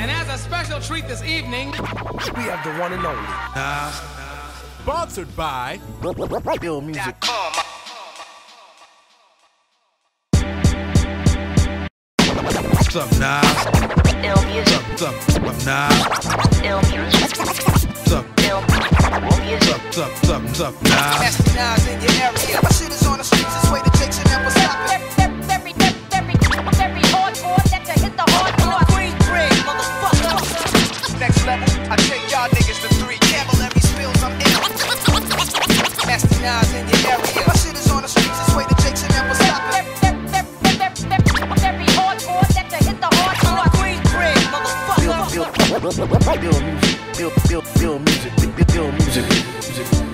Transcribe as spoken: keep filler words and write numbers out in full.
And as a special treat this evening, we have the one and only Nas. Sponsored by IllMuzik. What's up, Nas? IllMuzik. What's up, what's up, Nas? IllMuzik. What's up? IllMuzik. What's up, what's up, what's up, Nas? That's the Nas in your area. My shit is on the streets, this way the chicks should never stop it. Very, very, very, very hardcore that you hit the hardcore. Green bread, motherfucker. Next level, I take y'all niggas to three. Cavalry spills, I'm in. That's the Nas in your area. My shit is on the streets, this way the chicks should never stop it. Very hardcore that you hit the hardcore. Green bread, motherfucker. IllMuzik, IllMuzik, IllMuzik, IllMuzik.